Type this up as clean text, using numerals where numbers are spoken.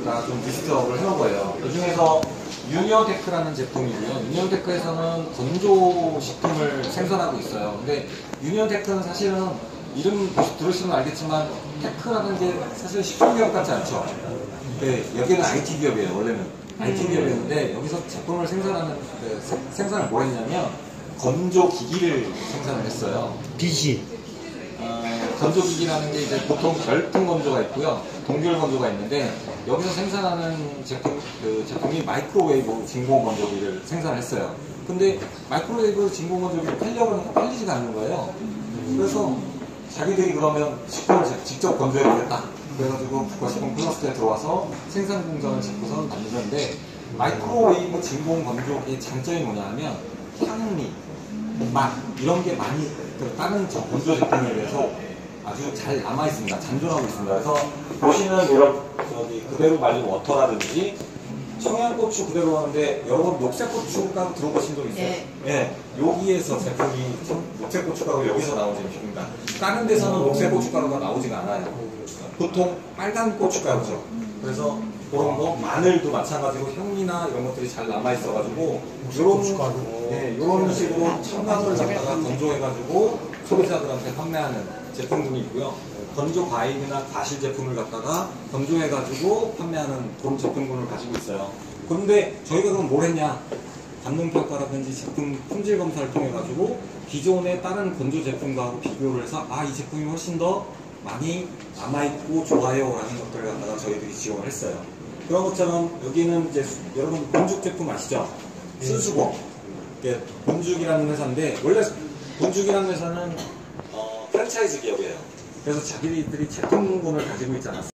제가 좀 리스트업을 해놓은 거예요. 그 중에서 유니온테크라는 제품이고요. 유니온테크에서는 건조식품을 생산하고 있어요. 근데 유니온테크는 사실은 이름 들으시면 알겠지만 테크라는 게 사실 식품기업 같지 않죠. 네, 여기는 IT 기업이에요. 원래는 IT 기업이었는데 여기서 제품을 생산을 뭘 했냐면 건조기기를 생산을 했어요. BG. 건조기기라는 게 이제 보통 열풍 건조가 있고요, 동결 건조가 있는데 여기서 생산하는 제품이 마이크로웨이브 진공 건조기를 생산했어요. 근데 마이크로웨이브 진공 건조기를 팔려고 하니까 팔리지가 않는 거예요. 그래서 자기들이 그러면 식품을 직접 건조해야겠다. 그래가지고 국가식품 플러스에 들어와서 생산 공장을 짓고서 만드는데, 마이크로웨이브 진공 건조기의 장점이 뭐냐 하면 향미, 맛 이런 게 많이 다른 건조 제품에 비해서 아주 잘 남아있습니다. 잔존하고 있습니다. 그래서 보시는 이런 그대로 말린 워터라든지 청양고추 그대로 하는데, 여러분 녹색고춧가루 들어보신 적 있어요? 네. 여기에서 제품이 녹색고춧가루 여기서 나온 제품입니다. 다른 데서는 녹색고춧가루가 나오지가 않아요. 보통 빨간 고춧가루죠. 그래서 그런 거, 마늘도 마찬가지로 향미나 이런 것들이 잘 남아있어가지고 이런 식으로 첨가물을 갖다가 건조해가지고 소비자들한테 판매하는 제품군이 있고요. 건조 과일이나 과실 제품을 갖다가 건조해가지고 판매하는 그런 제품군을 가지고 있어요. 그런데 저희가 그럼 뭘 했냐? 감능평가라든지 제품 품질 검사를 통해가지고 기존의 다른 건조 제품과 비교를 해서 이 제품이 훨씬 더 많이 남아있고 좋아요 라는 것들을 갖다가 저희들이 지원을 했어요. 그런 것처럼 여기는 이제 여러분 본죽 제품 아시죠? 순수공. 본죽이라는 회사인데, 원래 본죽이라는 회사는 프랜차이즈 기업이에요. 그래서 자기들이 제품군을 가지고 있지 않았어요.